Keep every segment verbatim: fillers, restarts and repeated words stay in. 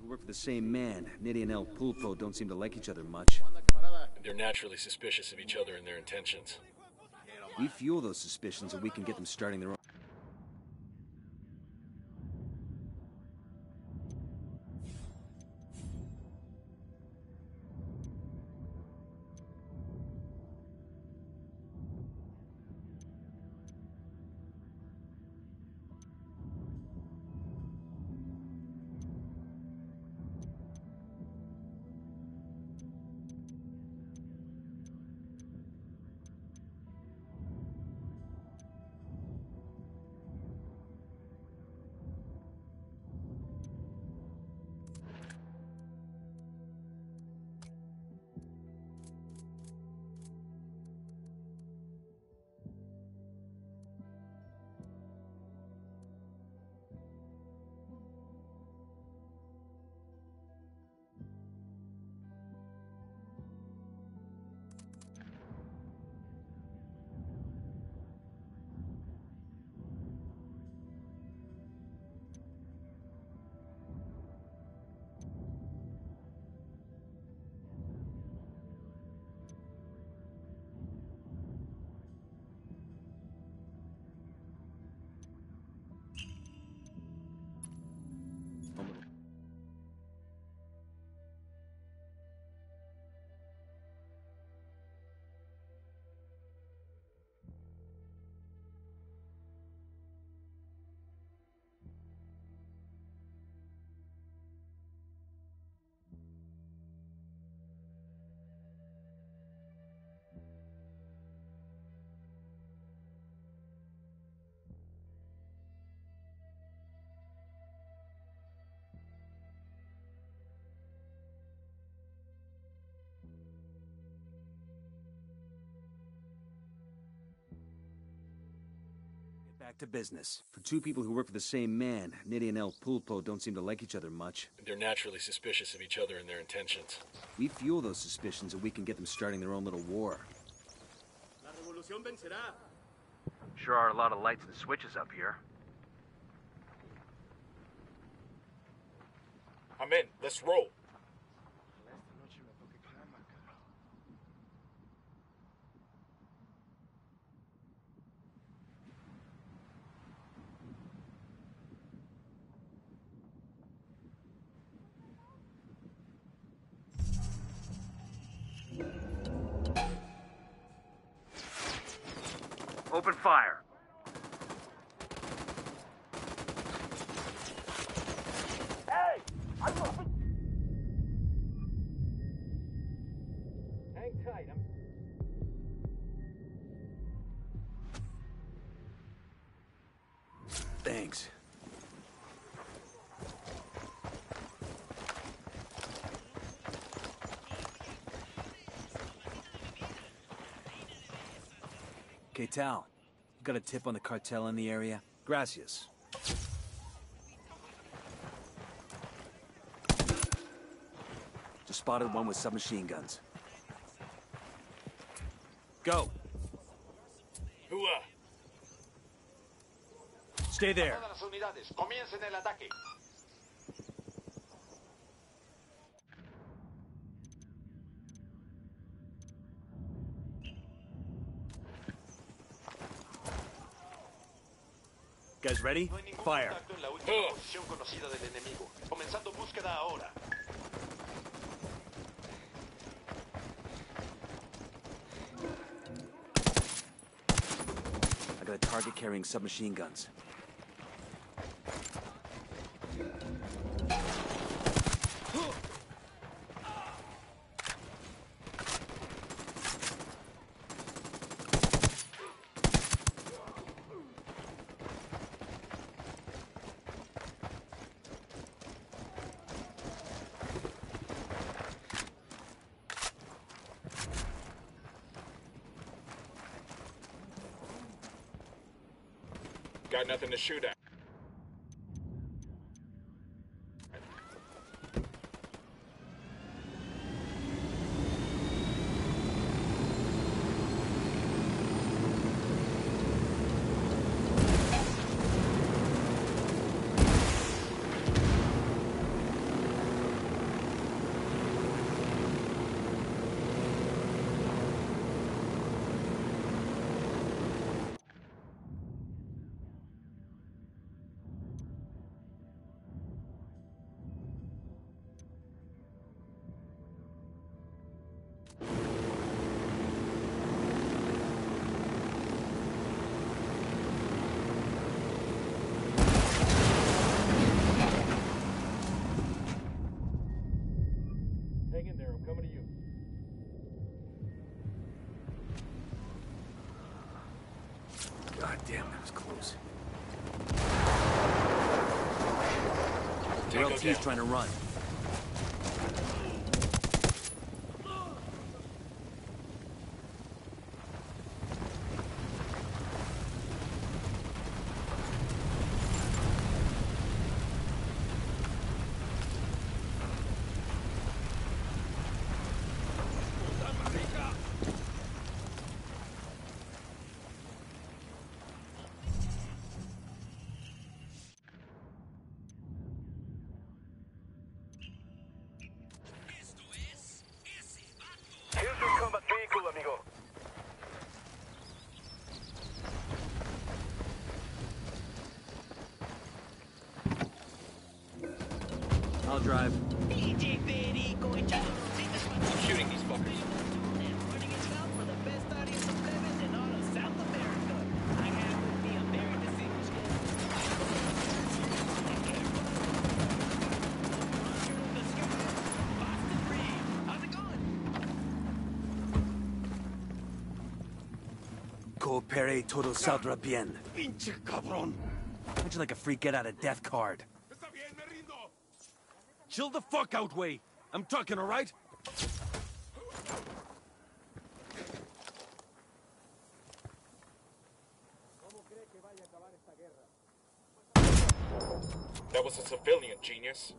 who work for the same man, Nidia and El Pulpo, don't seem to like each other much. They're naturally suspicious of each other and their intentions. We fuel those suspicions and we can get them starting their own... Back to business. For two people who work for the same man, Nidia and El Pulpo don't seem to like each other much. They're naturally suspicious of each other and their intentions. We fuel those suspicions and we can get them starting their own little war. Sure are a lot of lights and switches up here. I'm in. Let's roll. Open fire. Hey! I'm gonna... Hang tight, I'm... Thanks. Okay, Tal. You got a tip on the cartel in the area? Gracias. Just spotted one with submachine guns. Go! Hua! Stay there. Todas las unidades, comiencen el ataque. Guys ready? No hay ningún Fire. contacto en la última Oh. posición conocida del enemigo. Comenzando búsqueda ahora. I got a target carrying submachine guns. Got nothing to shoot at. coming to you. God damn, that was close. Tango L T's down. trying to run. Here's your combat vehicle, amigo. I'll drive. I'm shooting these fuckers. Running its mouth for the best audience of plebes in all of South America. I have with me a very distinguished guest. Boston Reed. How's it going? Coopere todo saldrá bien. Pinche cabrón. How'd you like a free get-out-of-death card? Chill the fuck out, Way. I'm talking, all right? That was a civilian, genius.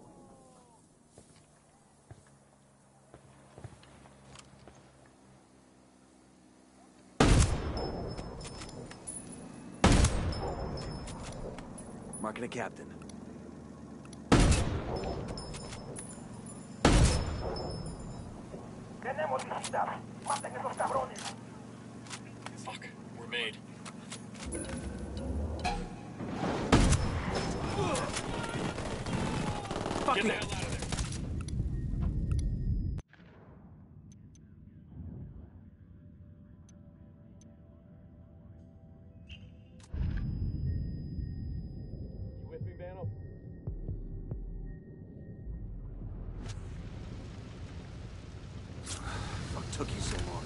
Marking a captain. Tenemos visita. Maten esos cabrones. Fuck, we're made. Fuck Get me. the hell out of there. You with me, Vano? Fuck took you so long?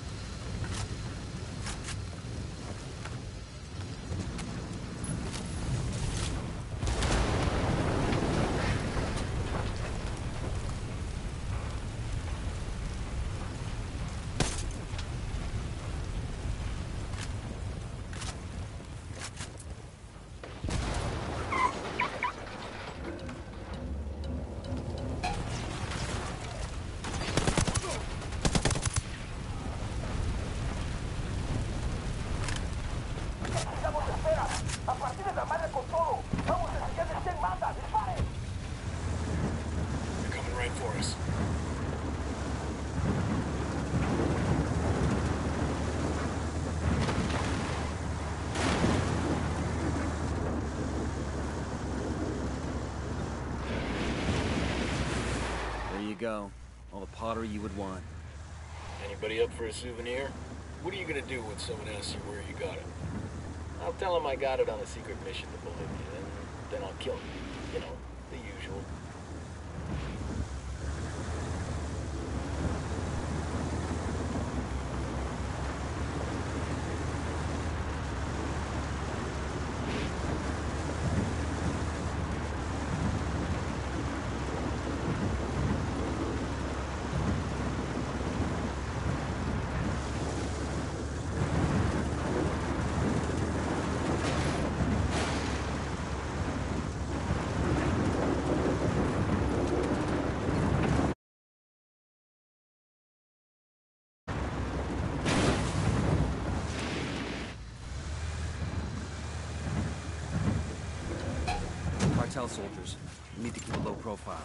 Estamos espera. A partir de la madre con todo. Vamos a enseñarles quién manda. ¡Disparen! They're coming right for us. There you go. All the pottery you would want. Anybody up for a souvenir? What are you gonna do when someone asks you where you got it? I'll tell them I got it on a secret mission to Bolivia, and then I'll kill them. You know, the usual. Cartel soldiers. We need to keep a low profile.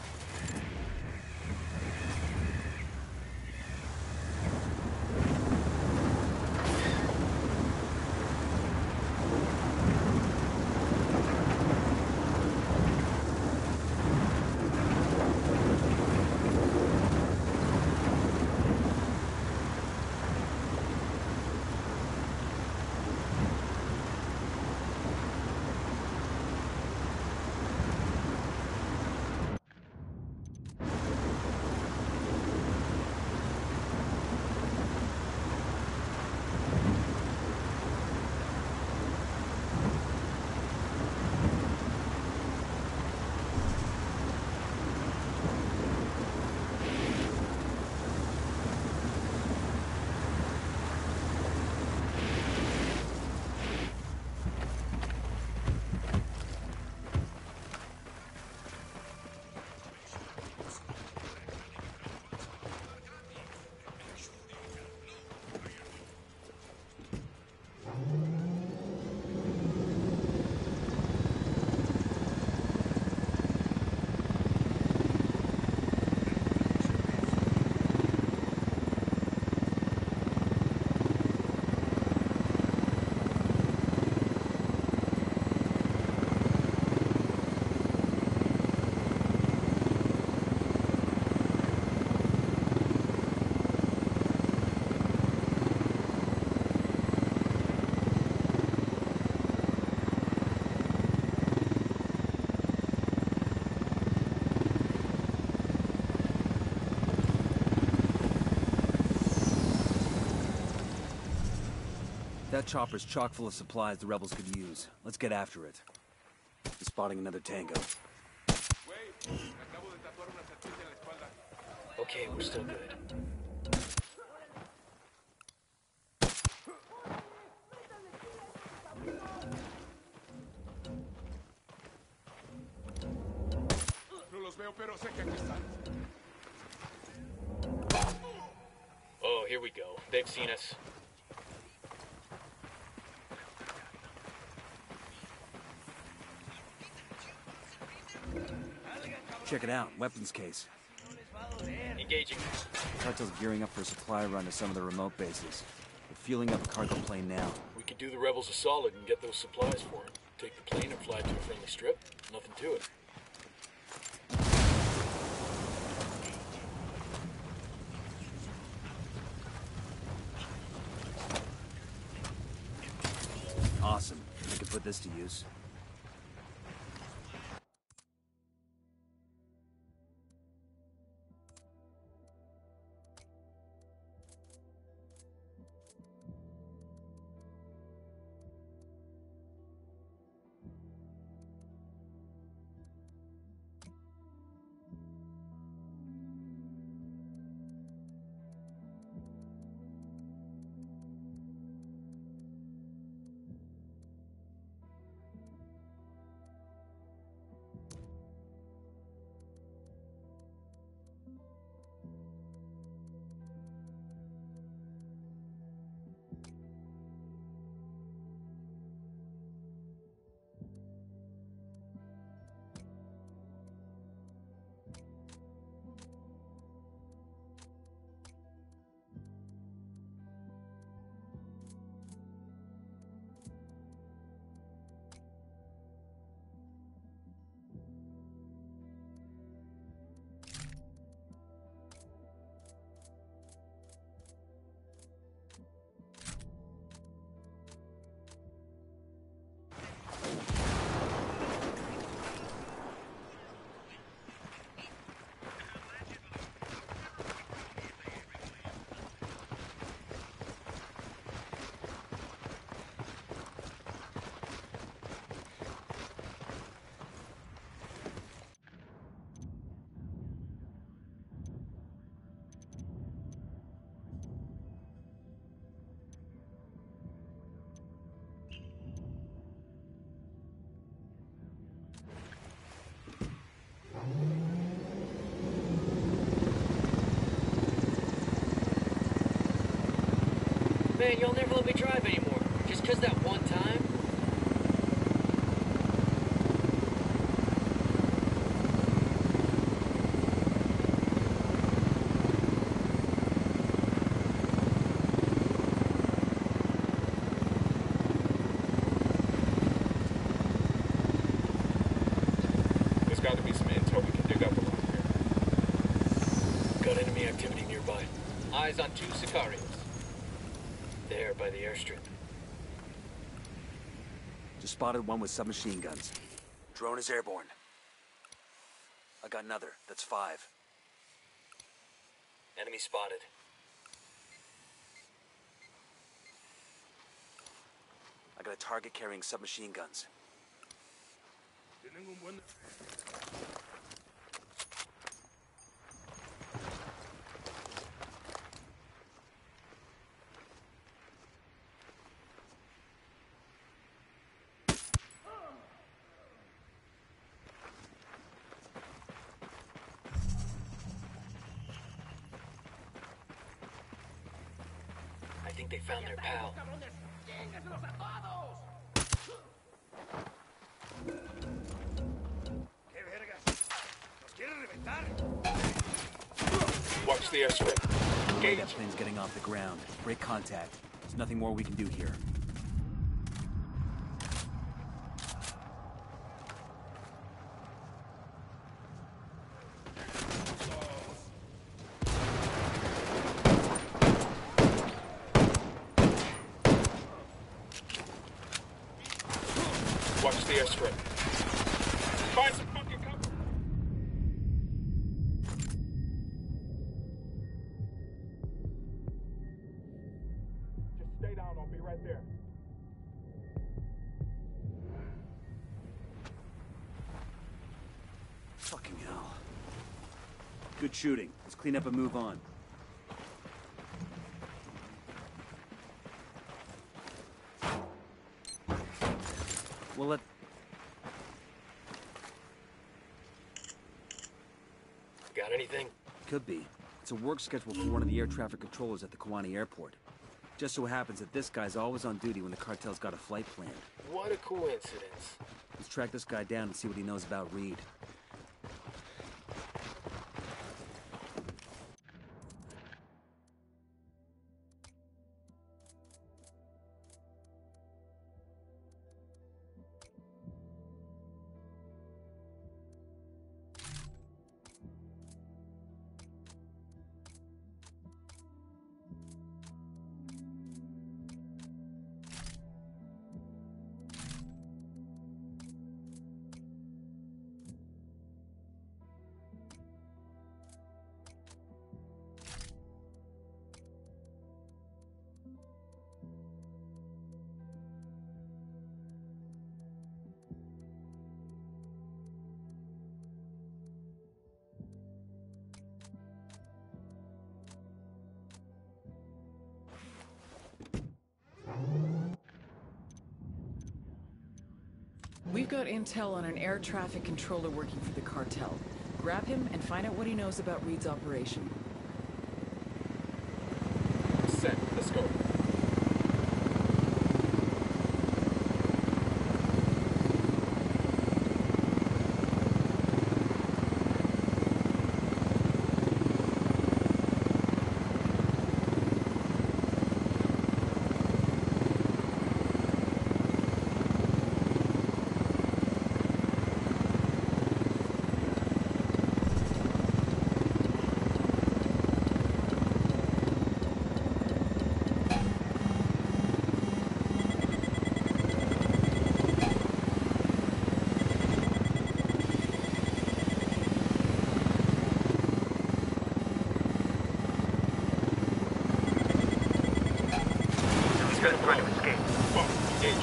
That chopper's chock full of supplies the rebels could use. Let's get after it. I'm spotting another tango. Okay, we're still good. Oh, here we go. They've seen us. Check it out, weapons case. Engaging. Cartel's gearing up for a supply run to some of the remote bases. They're fueling up a cargo plane now. We could do the rebels a solid and get those supplies for them. Take the plane and fly to a friendly strip. Nothing to it. Awesome. I can put this to use. Man, y'all never let me drive anymore. Just 'cause that one time? There's got to be some intel we can dig up along here. Got enemy activity nearby. Eyes on two Sicarios. There, by the airstrip. Just spotted one with submachine guns. Drone is airborne. I got another. That's five. Enemy spotted. I got a target carrying submachine guns. I think they found their pal. Watch the airstrip. No way that plane's getting off the ground. Break contact. There's nothing more we can do here. Watch the airstrip. Find some fucking cover. Just stay down on I'll be right there. Fucking hell. Good shooting. Let's clean up and move on. Well, let... Got anything? Could be. It's a work schedule for one of the air traffic controllers at the Kawani airport. Just so happens that this guy's always on duty when the cartel's got a flight planned. What a coincidence. Let's track this guy down and see what he knows about Reed. We've got intel on an air traffic controller working for the cartel. Grab him and find out what he knows about Reed's operation. Set. Let's go. He's gonna try to escape. Fuck, engage.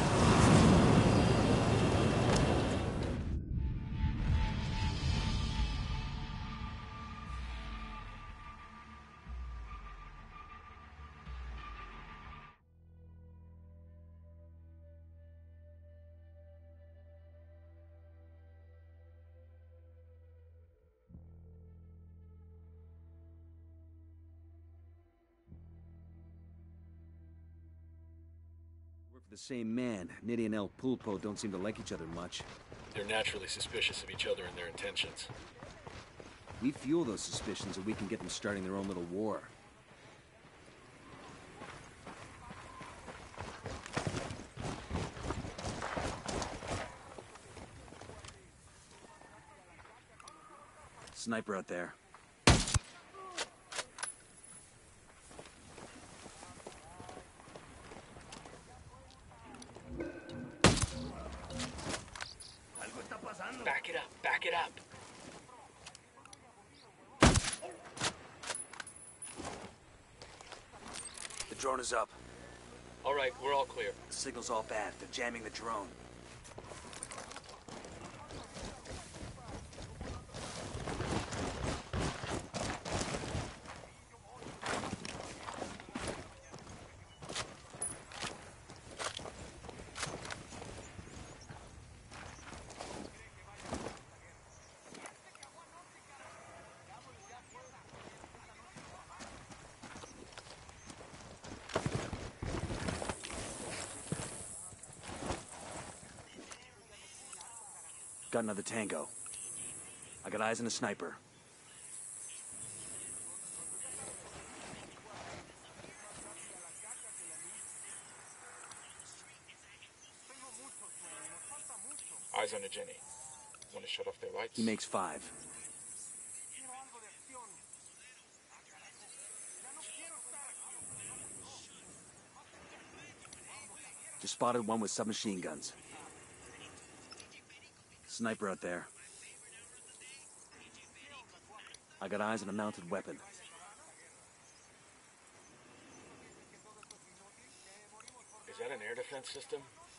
Work for the same man. Nitty and El Pulpo don't seem to like each other much. They're naturally suspicious of each other and their intentions. We fuel those suspicions and we can get them starting their own little war. Sniper out there. Back it up, back it up. The drone is up. All right, we're all clear. The signal's all bad. They're jamming the drone. Got another tango. I got eyes on a sniper. Eyes on the Jenny. Want to shut off their lights? He makes five. Just spotted one with submachine guns. Sniper out there. I got eyes on a mounted weapon. Is that an air defense system?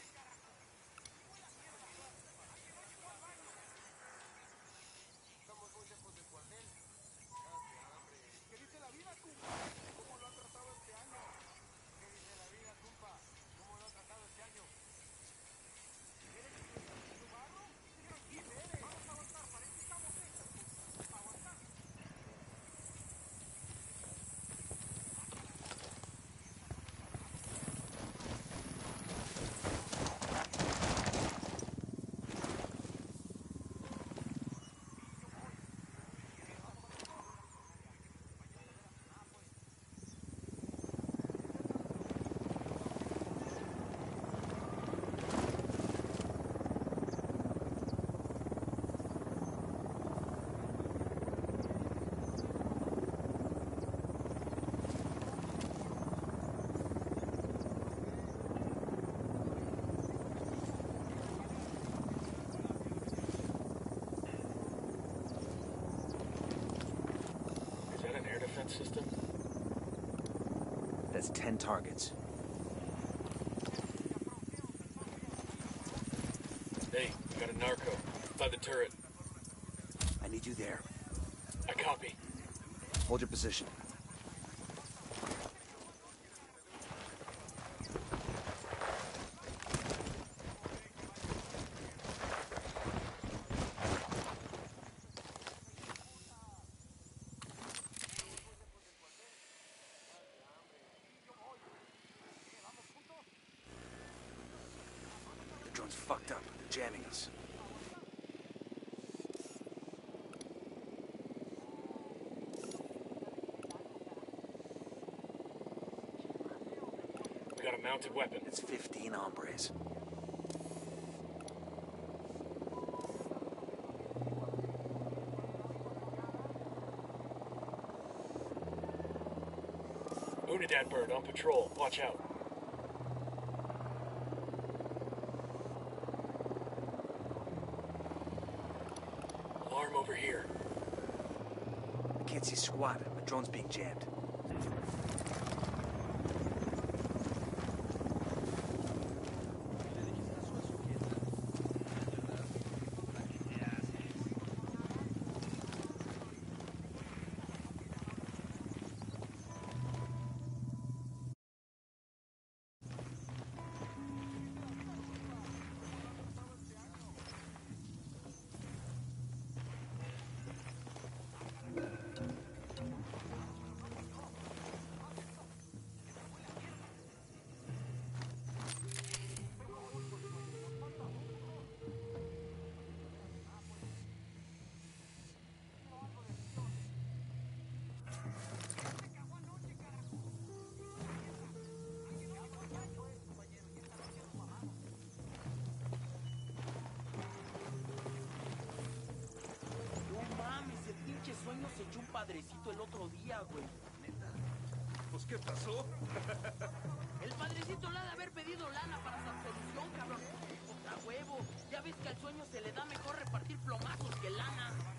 System? That's ten targets. Hey, we got a narco by the turret. I need you there. I copy. Hold your position. The drone's fucked up. They're jamming us. We got a mounted weapon. It's fifteen hombres. Unidad bird on patrol. Watch out. Alarm over here. I can't see squat. My drone's being jammed. Sueño se echó un padrecito el otro día, güey. ¿Neta? Pues, ¿qué pasó? El padrecito le ha de haber pedido lana para su absolución, cabrón. Otra huevo. Ya ves que al sueño se le da mejor repartir plomazos que lana.